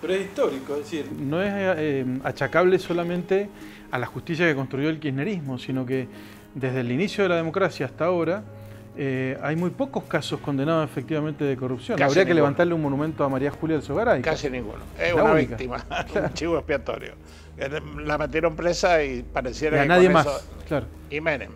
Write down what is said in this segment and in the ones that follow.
Pero es histórico, es decir, no es achacable solamente a la justicia que construyó el kirchnerismo, sino que desde el inicio de la democracia hasta ahora hay muy pocos casos condenados efectivamente de corrupción. Habría que levantarle un monumento a María Julia Alzogaray. Casi ninguno. Es una víctima, un chivo expiatorio. La metieron presa y pareciera que nadie más. Eso... Claro. Y Menem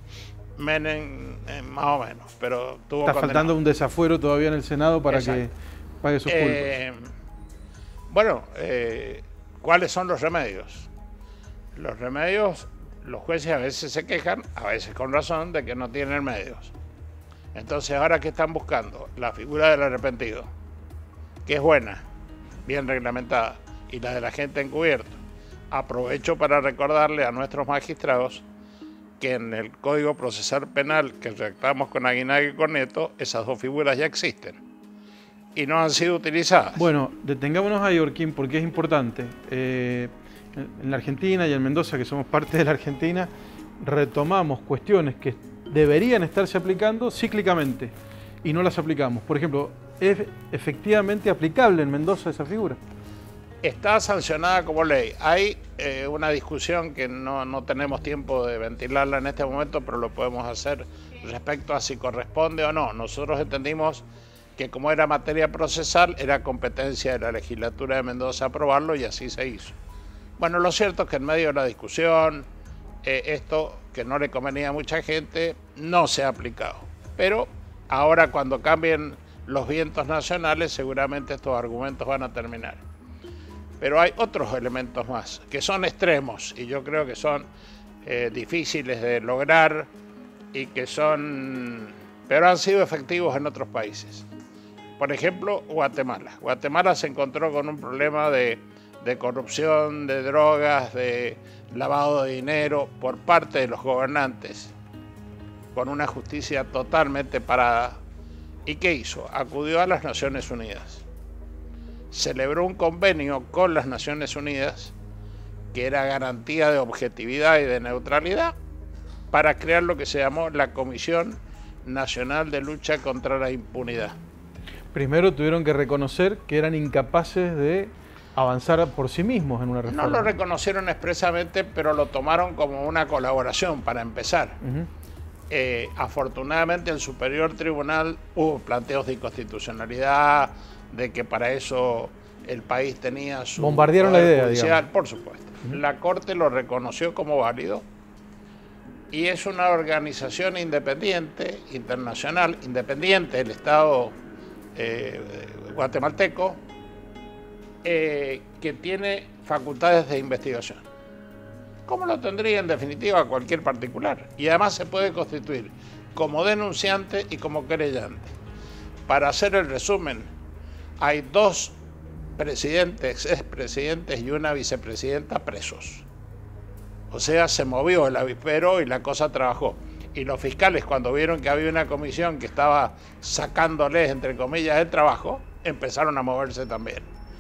más o menos, pero tuvo Está condenado. faltando un desafuero todavía en el Senado para que pague sus culpas. Bueno, ¿cuáles son los remedios? Los remedios, los jueces a veces se quejan, a veces con razón, de que no tienen medios. Entonces, ¿ahora qué están buscando? La figura del arrepentido, que es buena, bien reglamentada, y la de la gente encubierto. Aprovecho para recordarle a nuestros magistrados que en el Código Procesal Penal que redactamos con Aguinaga y con Neto, esas dos figuras ya existen y no han sido utilizadas. Bueno, detengámonos ahí, Orquín, porque es importante. En la Argentina y en Mendoza, que somos parte de la Argentina, retomamos cuestiones que deberían estarse aplicando cíclicamente y no las aplicamos. Por ejemplo, ¿es efectivamente aplicable en Mendoza esa figura? Está sancionada como ley. Hay una discusión que no tenemos tiempo de ventilarla en este momento, pero lo podemos hacer respecto a si corresponde o no. Nosotros entendimos que como era materia procesal, era competencia de la legislatura de Mendoza aprobarlo y así se hizo. Bueno, lo cierto es que en medio de la discusión, esto que no le convenía a mucha gente, no se ha aplicado. Pero ahora cuando cambien los vientos nacionales, seguramente estos argumentos van a terminar. Pero hay otros elementos más, que son extremos y yo creo que son difíciles de lograr y que pero han sido efectivos en otros países. Por ejemplo, Guatemala. Guatemala se encontró con un problema de corrupción, de drogas, de lavado de dinero por parte de los gobernantes, con una justicia totalmente parada. ¿Y qué hizo? Acudió a las Naciones Unidas. Celebró un convenio con las Naciones Unidas que era garantía de objetividad y de neutralidad para crear lo que se llamó la Comisión Nacional de Lucha contra la Impunidad. Primero tuvieron que reconocer que eran incapaces de avanzar por sí mismos en una reforma. No lo reconocieron expresamente, pero lo tomaron como una colaboración para empezar. Afortunadamente el Superior Tribunal hubo planteos de inconstitucionalidad, de que para eso el país tenía su bombardearon la idea, judicial, digamos. por supuesto. La Corte lo reconoció como válido y es una organización independiente, internacional, independiente del Estado guatemalteco, que tiene facultades de investigación, como lo tendría en definitiva cualquier particular, y además se puede constituir como denunciante y como querellante. Para hacer el resumen, hay dos presidentes, expresidentes y una vicepresidenta presos. O sea, se movió el avispero y la cosa trabajó. Y los fiscales, cuando vieron que había una comisión que estaba sacándoles, entre comillas, el trabajo, empezaron a moverse también.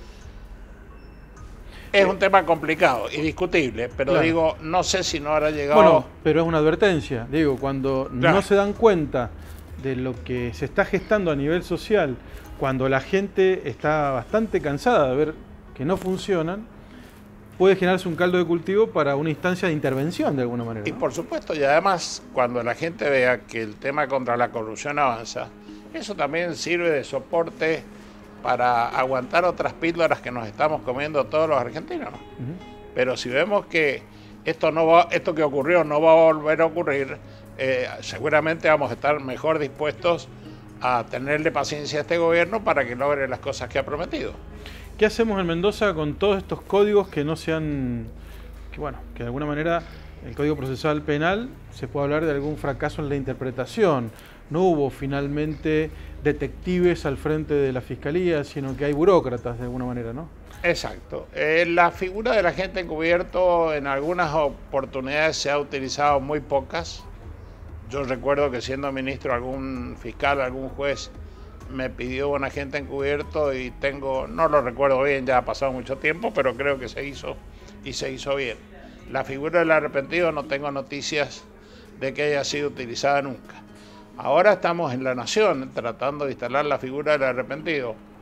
Es un tema complicado y discutible, pero claro, digo, no sé si no habrá llegado... Bueno, pero es una advertencia. Digo, cuando no se dan cuenta de lo que se está gestando a nivel social, cuando la gente está bastante cansada de ver que no funcionan, puede generarse un caldo de cultivo para una instancia de intervención de alguna manera, ¿no? Y por supuesto, y además cuando la gente vea que el tema contra la corrupción avanza, eso también sirve de soporte para aguantar otras píldoras que nos estamos comiendo todos los argentinos. Pero si vemos que esto que ocurrió no va a volver a ocurrir, seguramente vamos a estar mejor dispuestos a tenerle paciencia a este gobierno para que logre las cosas que ha prometido. ¿Qué hacemos en Mendoza con todos estos códigos que no sean, que de alguna manera el Código Procesal Penal se puede hablar de algún fracaso en la interpretación? No hubo finalmente detectives al frente de la Fiscalía, sino que hay burócratas de alguna manera, ¿no? Exacto. La figura del agente encubierto en algunas oportunidades se ha utilizado, muy pocas. Yo recuerdo que siendo ministro algún fiscal, algún juez me pidió un agente encubierto y no lo recuerdo bien, ya ha pasado mucho tiempo, pero creo que se hizo y se hizo bien. La figura del arrepentido no tengo noticias de que haya sido utilizada nunca. Ahora estamos en La Nación tratando de instalar la figura del arrepentido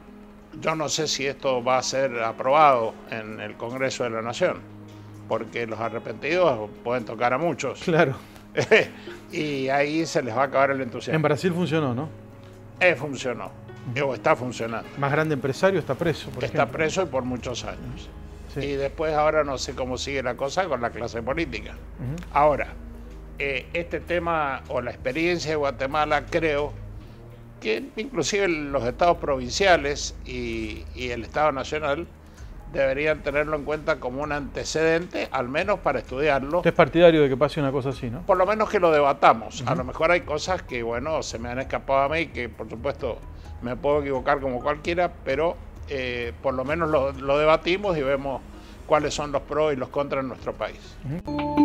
yo no sé si esto va a ser aprobado en el Congreso de la Nación, porque los arrepentidos pueden tocar a muchos. Claro. Y ahí se les va a acabar el entusiasmo. En Brasil funcionó, ¿no? Funcionó, o está funcionando. Más grande empresario está preso, por Está ejemplo. preso y por muchos años. Sí. Y después ahora no sé cómo sigue la cosa con la clase política. Ahora, este tema o la experiencia de Guatemala, creo que inclusive los estados provinciales y el Estado Nacional deberían tenerlo en cuenta como un antecedente, al menos para estudiarlo. Usted es partidario de que pase una cosa así, ¿no? Por lo menos que lo debatamos. A lo mejor hay cosas que, bueno, se me han escapado a mí, que por supuesto me puedo equivocar como cualquiera, pero por lo menos lo debatimos y vemos cuáles son los pros y los contras en nuestro país.